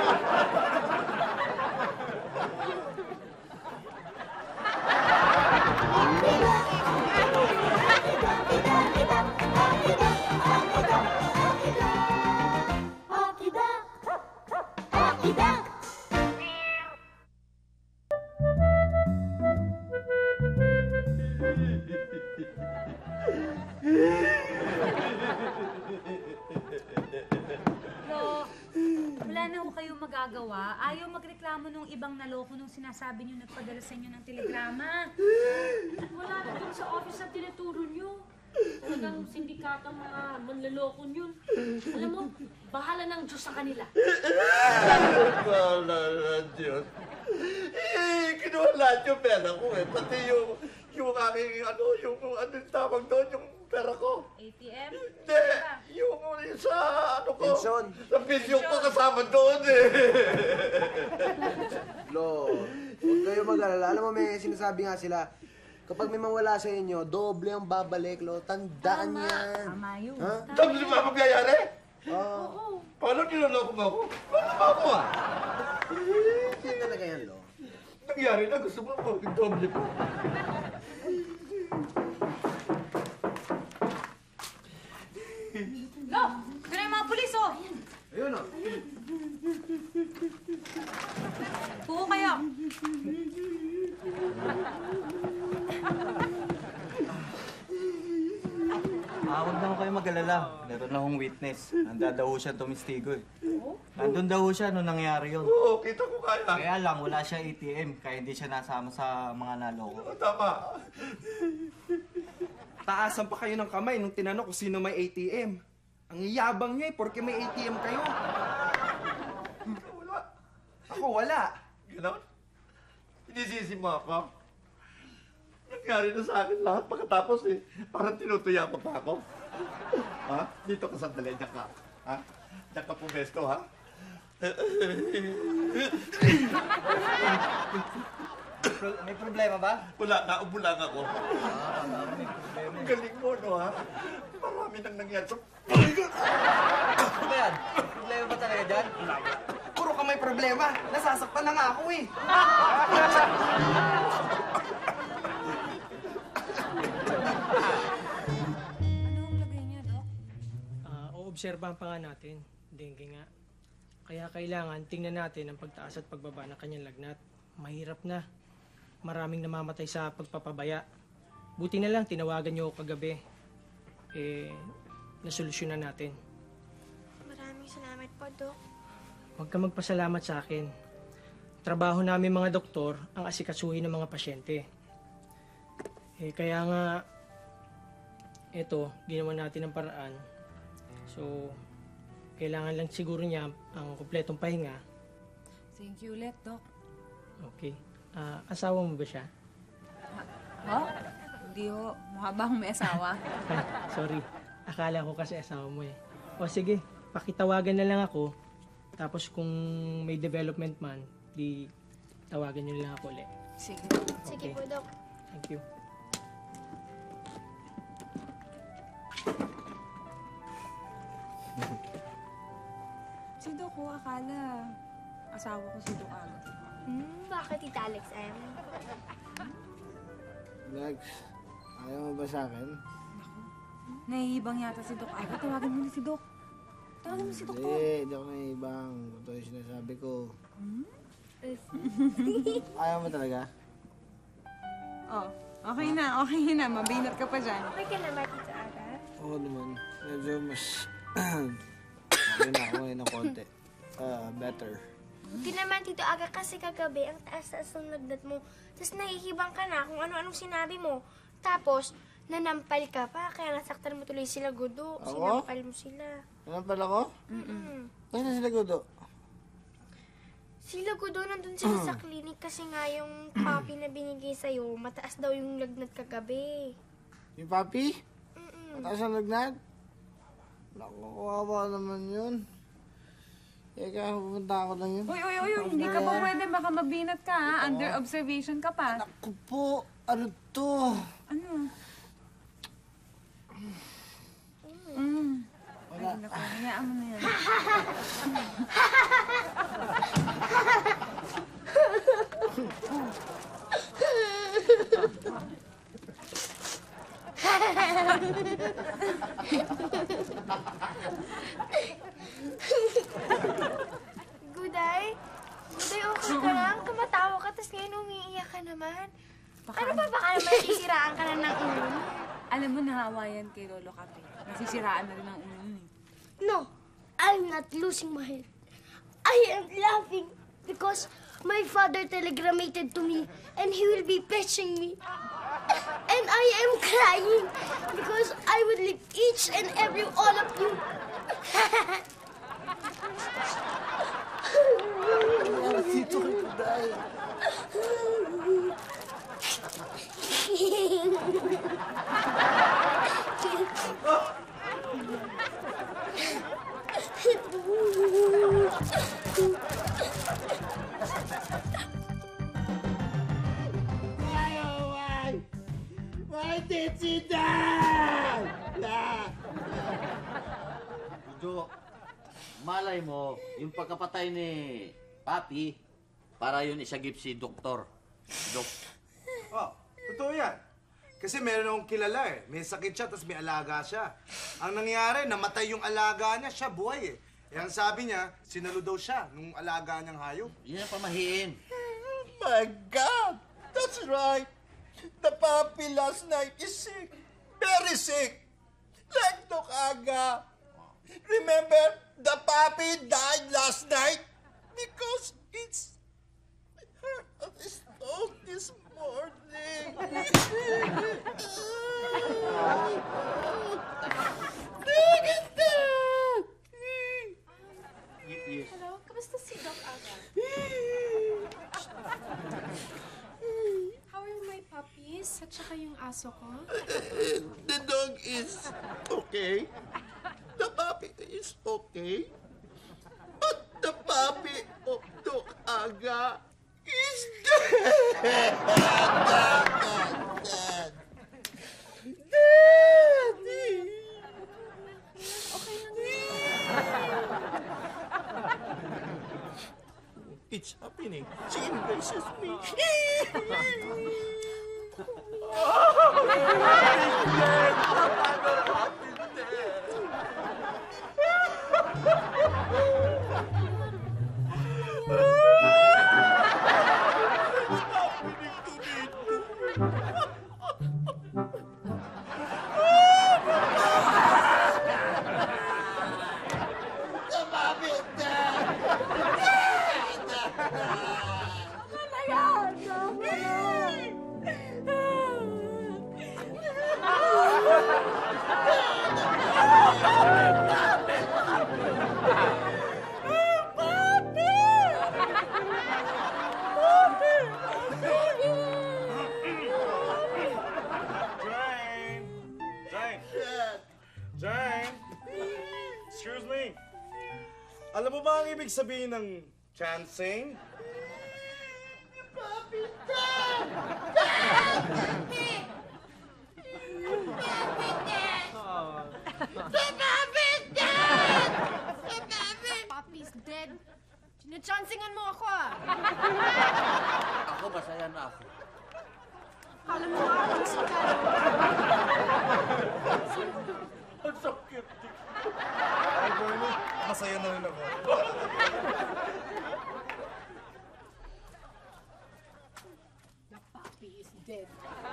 Lo, wala na ho kayong magagawa. Ayaw magreklamo nung ibang naloko nung sinasabi niyo nagpadala sa inyo ng telegrama. Wala na dun sa office na tinuturo nyo. Talagang sindikato ang mga manlaloko yun. Alam mo, bahala ng Diyos sa kanila. Bahala ng Diyos. Kinuha lahat yung pera ko eh. Pati yung aking yung anong tawag doon, yung pera ko. ATM? Hindi, yung sa ko. Pension. Sa pension ko kasama doon eh. Lo, huwag kayo mag-alala. Alam mo, may sinasabi nga sila, kapag may mawala sa inyo, doble ang babalik, Lo. Tandaan yan. Tama yun. Ha? Tapos di ba magyayari? Oo. Paano niloloko mo ako? Paano ba ako ah? Hindi talaga yan, Lo. Nangyari na, gusto mo doble ko. Lo! Ito na yung mga pulis, oh! Ayun, oh. Puko kayo. Huwag na kayo mag-alala. Meron na akong witness. Handa daw ho siya tumistigo eh. Nandun daw ho siya nung nangyari yun. Oo, kita ko kaya. Kaya lang, wala siya ATM. Kaya hindi siya nasama sa mga naloko. Tama. Taasan pa kayo ng kamay nung tinanong kung sino may ATM. Ang yabang niya eh, porque may ATM kayo. Wala. Ako wala. Ganon? Inisisi mo ako? Nangyari na sa akin lahat pagkatapos eh. Parang tinutuya mo pa ako. Ha? Dito ka sandali, diyan ka. Ha? Diyan ka pumesto, ha? May problema ba? Wala, naubo lang ako. Ang galing mo, no, ha? Marami nang nangyari sa... Ano ba yan? Problema ba talaga dyan? Puro ka may problema. Nasasaktan na nga ako eh. Anong lagay niya, Dok? Oobserbahan pa nga natin. Dengue nga. Kaya kailangan tingnan natin ang pagtaas at pagbaba ng kanyang lagnat. Mahirap na. Maraming namamatay sa pagpapabaya. Buti na lang tinawagan niyo ako kagabi. Nasolusyonan natin. Maraming salamat po, Dok. Huwag ka magpasalamat sa akin. Trabaho namin mga doktor ang asikasuhin ng mga pasyente. Kaya nga, ginawa natin ang paraan. So, kailangan lang siguro niya ang kumpletong pahinga. Thank you ulit, Dok. Okay. Asawa mo ba siya? Oh? Hindi ho. Mukha ba akong may asawa? Sorry. Akala ko kasi asawa mo eh. O sige, pakitawagan na lang ako. Tapos kung may development man, di tawagan niyo lang ako ulit. Sige. Sige po, Dok. Thank you. Si Doc ko, akala asawa ko si Doc Aga. Bakit, Tita Alex? Lex, ayaw mo ba sa akin? Nahihibang yata si Doc Aga. Tawagan mo na si Doc. Tawagan mo si Doc ko. Hindi ako nahihibang. Ito yung sinasabi ko. Ayaw mo talaga? Oh, okay na, okay na. Mabinat ka pa dyan. Okay ka naman, Tita Aga? Oo naman. Medyo mas... okay na ako ngayon ng konti. Better. Hindi naman, Tito Aga, kasi kagabi ang taas-taas ng lagnat mo. Tapos nahihibang ka na kung ano-anong sinabi mo. Tapos, nanampal ka pa, kaya nasaktan mo tuloy sila, Gudo. Ako? Sinampal mo sila. Nanampal ako? Kaya na sila Gudo? Sila, Gudo, nandun sila sa clinic kasi nga yung puppy na binigay sa'yo, mataas daw yung lagnat kagabi. Yung papi? Mataas ang lagnat? Naku, kawawa naman yun. Eka, pupunta ako lang yun. Uy, hindi ka ba pwede? Baka mabinat ka, ha? Under observation ka pa. Naku po, ano to? Ano? Wala. Ay, naku, hayaan mo na yan. Guday? Guday, okay ka lang? Tumatawa ka, tapos ngayon umiiyak ka naman. Ano ba baka naman sisiraan ka na ng ulo? Alam mo, nahawa yan kay Lolo Kape. Nasisiraan na rin ang ulo nun eh. No, I'm not losing my head. I am laughing because my father telegrammated to me and he will be fetching me. And I am crying because I would leave each and every all of you. Dito kay Kuday. Why did she die? Jojo, malay mo, yung pagkapatay ni Papi, para yun isagip si Doktor. Dok. Oh, totoo yan. Kasi meron akong kilala eh. May sakit siya, tapos may alaga siya. Ang nangyari, namatay yung alaga niya, siya buhay eh. Eh, ang sabi niya, sinalo daw siya nung alaga niyang hayop. Yan ang pamahiin. My God! That's right! The puppy last night is sick. Very sick. Like Doc Aga. Remember, the puppy died last night because it's hurt on his stomach this morning. Look at that! Yes. Hello, kamusta si Doc Aga? How are my puppies? At saka yung aso ko? The dog is okay. The puppy is okay. But the puppy of Doc Aga is dead. Daddy! Okay lang It's happening. She embraces me. Jane! Excuse me. Alam mo ba ang ibig sabihin ng chancing? Papi's dead. Sinachansingan mo ako ah. Ako, masaya na ako. Alam mo nga ako si Kyle. Ang sakit. Ay, Bernie, masaya na rin ako. The puppy is dead.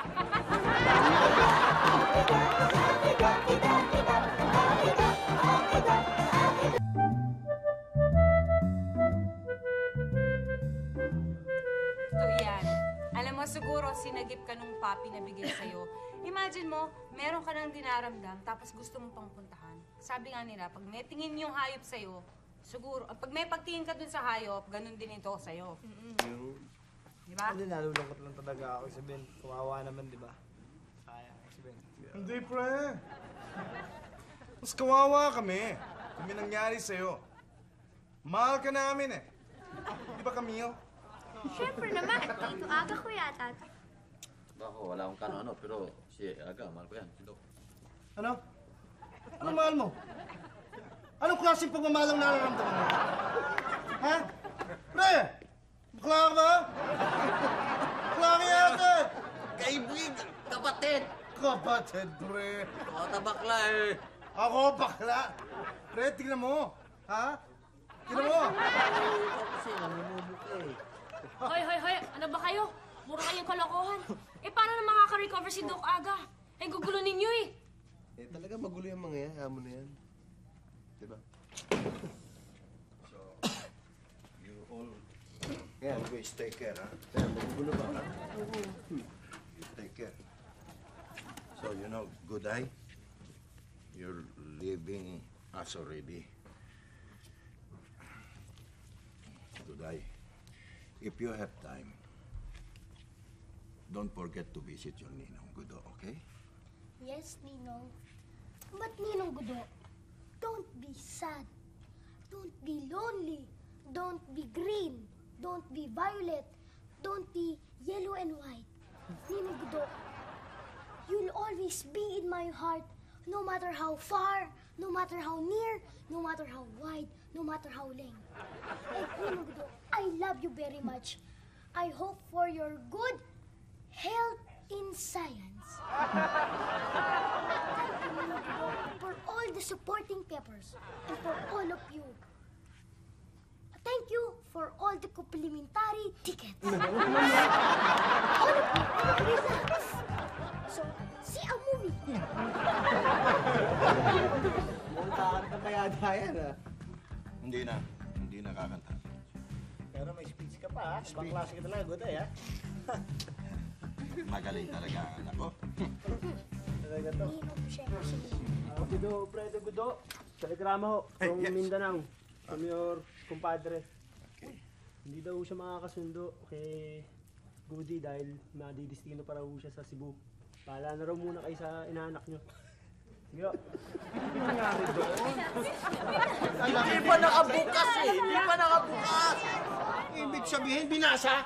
So yan. Alam mo, siguro sinagip ka nung papi na bigay sa'yo. Imagine mo, meron ka nang dinaramdam, tapos gusto mong pang puntahan. Sabi nga nila, pag may tingin yung hayop sa'yo, siguro, pag may pagtingin ka dun sa hayop, ganun din ito sa'yo. Di ba? Hindi, nalulungkot lang talaga ako. Sabihin, kawawa naman, di ba? Sayang, sabihin. Hindi, pre. Mas kawawa kami. Kung may nangyari sa'yo. Mahal ka namin eh. Di ba, Camille? Siyempre naman. Ito aga ko yata. Ako, wala akong kano-ano, pero si Aga, mahal ko yan. Si Doc. Ano? Anong mahal mo? Anong klaseng pagmamahal ang nararamdaman mo? Ha? Pre! Bakla ka ba? Bakla ka yata! Kaibigan! Kapatid! Kapatid, pre! Baka bakla eh! Ako, bakla! Pre, tingnan mo! Ha? Tingnan mo! Kasi namumubuk eh. Hoy, hoy, hoy! Ano ba kayo? Mura kayong kalokohan. Eh, paano na makaka-recover si Doc Aga? Eh, gugulo ninyo eh. Eh, talaga magulo yung mga yan. Amo na yan. Diba? So, you all always take care, ha? Kaya magugulo ba, ha? Take care. So, you know, Goday, you're leaving us already. Goday, if you have time, don't forget to visit your Ninong Gudo, okay? Yes, Ninong. But Ninong Gudo, don't be sad. Don't be lonely. Don't be green. Don't be violet. Don't be yellow and white. Ninong Gudo, you'll always be in my heart, no matter how far, no matter how near, no matter how wide, no matter how length. And Ninong Gudo, I love you very much. I hope for your good health in science. For all the supporting papers and for all of you. Thank you for all the complimentary tickets. All of you. So, see a movie. Kakanta kaya yan, ha? Hindi na. Hindi na kakanta. Pero may speech ka pa, ha? Ibang klase ka talaga, Goday, ha? Magaling talaga ang anak ko. Talaga to. Ninong, syempre si Gudo, Fredo Gudo. Telegrama ho. From Mindanao. From your kumpadre. Hindi daw siya makakasundo kay Goody dahil madidistino para ho siya sa Cebu. Pala na raw muna kayo sa inaanak nyo. Sige ho. Hindi nangyari doon. Hindi pa nakabukas eh! Hindi pa nakabukas! Ibig sabihin, binasa?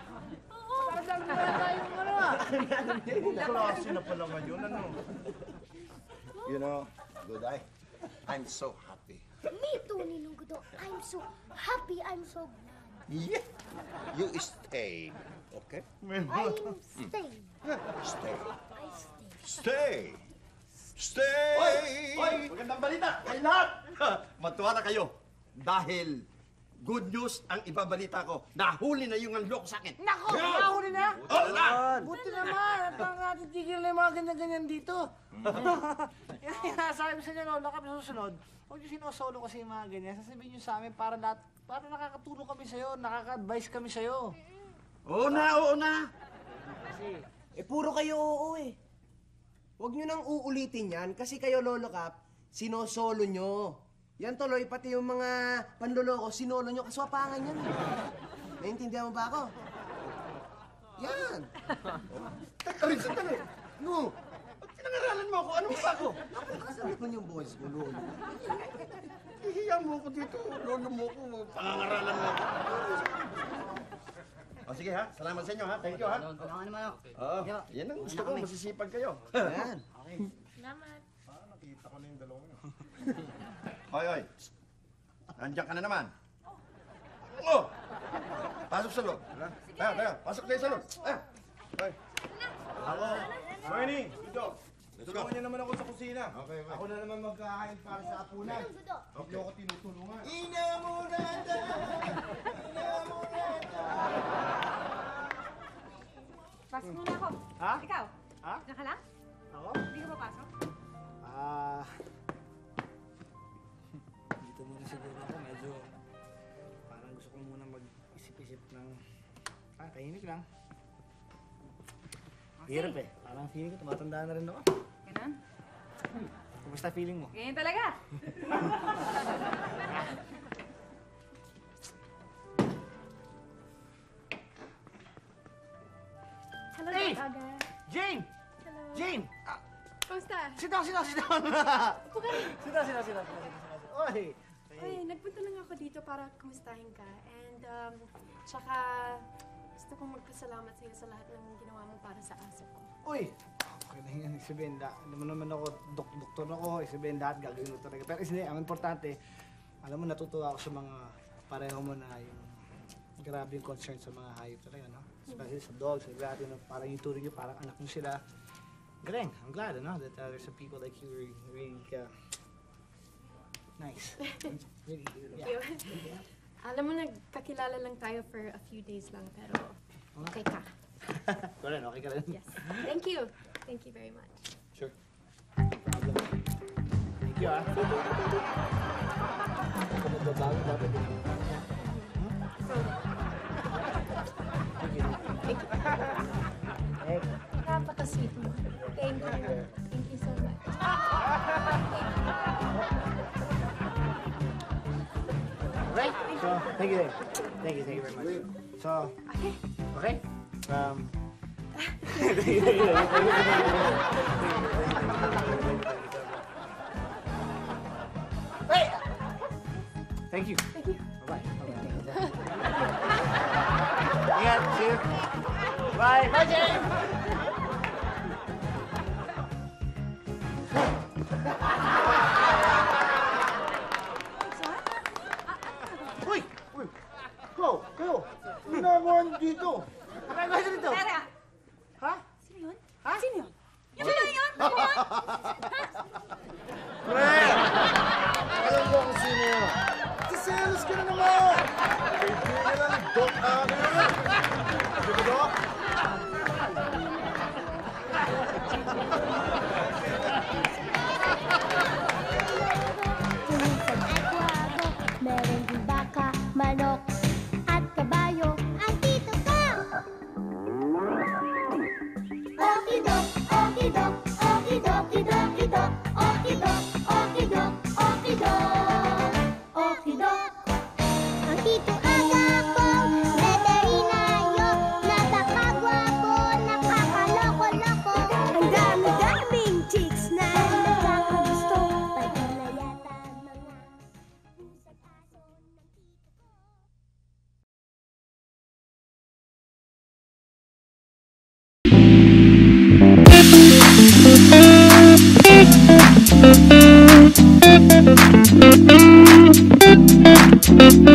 Klase na pala ngayon, ano? You know, Goday, I'm so happy. Me too, Ninong Gudo. I'm so happy. I'm so glad. Yeah. You stay, okay? I'm staying. Stay. I stay. Stay! Stay! Hoy! Magandang balita! Kayo lahat! Matuwa na kayo. Dahil good news ang ibabalita ko. Nahuli na yung nanloko sa akin. Nako! Nahuli na? Oo na! Buti naman. At ang natin tigil na yung mga ganyan-ganyan dito. Yung nasabi sa inyo, Lola, kami susunod. Huwag nyo sinosolo kasi yung mga ganyan. Sasabihin nyo sa amin para nakakatulong kami sa'yo, nakaka-advise kami sa'yo. Oo na, oo na! Kasi, puro kayo oo eh. Huwag nyo nang uulitin yan kasi kayo, Lolo Cap, sinosolo nyo. Yan tuloy, pati yung mga panloloko, sinolo nyo, kaswapangan yan. Naiintindihan mo ba ako? Yan. Teka rin, sandali. No. Pinangaralan mo ako. Ano ba ako? Sabi ko yung boys ko, Lolo. Hihiyan mo ako dito. Lolo mo ako. Pangangaralan mo ako. O sige ha. Salamat sa inyo ha. Thank you ha. Ano naman ako? Oo. Yan ang gusto ko. Masisipag kayo. Yan. Okay. Salamat. Nakita ko na yung dalawa yun. Hoy, hoy. Nandiyan ka na naman. Oh! Pasok sa loob. Taya. Pasok tayo sa loob. Hoy. Ako, Bernie, ito. Let's go. Tulungan niyo naman ako sa kusina. Okay. Ako na naman magkakain para sa apunan. Ninong Gudo. Hindi ako tinutulungan. Inamurada! Inamurada! Pasok muna ako. Ha? Ikaw? Ha? Diyan ka lang? Ako? Hindi ka papasok? Dito muna siguro ako. Medyo parang gusto ko muna mag-isip-isip ng... tahimik lang. Hirap eh. Parang feeling ko, tumatanda na rin ako. Ganun? Kumusta feeling mo? Ganyan talaga. Hello, Hey! Doc Aga. Jane! Hello. Jane! Kamusta? Sit down! Upo ka rin. Sit down. Oy! Ay, nagpunta lang ako dito para kumustahin ka. And, tsaka gusto kong magpasalamat sa'yo sa lahat ng ginawa mo para sa aso ko. Uy! Okay na yan, sabihin alam mo naman ako, doktor ako, sabihin lahat gagawin mo talaga. Pero hindi, ang importante, alam mo, natutuwa ako sa mga pareho mo na yung grabe yung concern sa mga hayop talaga, no? Especially sa dogs, sa grabe, no? Parang yung turing nyo, parang anak mo sila. Galing, I'm glad, no? That there's some people like you really nice. Really, Thank you. Alam mo, nagkakilala lang tayo for a few days lang, pero okay ka. Wala, okay ka rin? Yes. Thank you. Thank you very much. Sure. No problem. Thank you, ah. Thank you. Napaka-sweet mo. Thank you. Thank you so much. Right? So, thank you. Thank you very much. So, okay? Hey! Thank you. Thank you. Bye-bye. Ingat, see you. Bye. Bye, Jane! Uy! Uy! Kayo! Ano ginagawa niyo dito? Ano ginagawa niyo dito? Tara! Ha? Sino yun? Ha? Sino yun? Yung ba yun? Ano yun? Pre! Alam mo kung sino yun. Siselos ka na naman! Kaibigan ng Doc Ano yun! Di ba, Doc? Meron din baka, manok, at kabayo. Andito ka! Okidok, okidok, okidok, okidok, okidok, okidok, okidok, okidok. Ang tito aga ko, veterinaryo, napakagwapo, nakakaloko-loko. Ang dami-daming chicks na nakakagusto. Pati na yata mga pusat aso ng tito ko.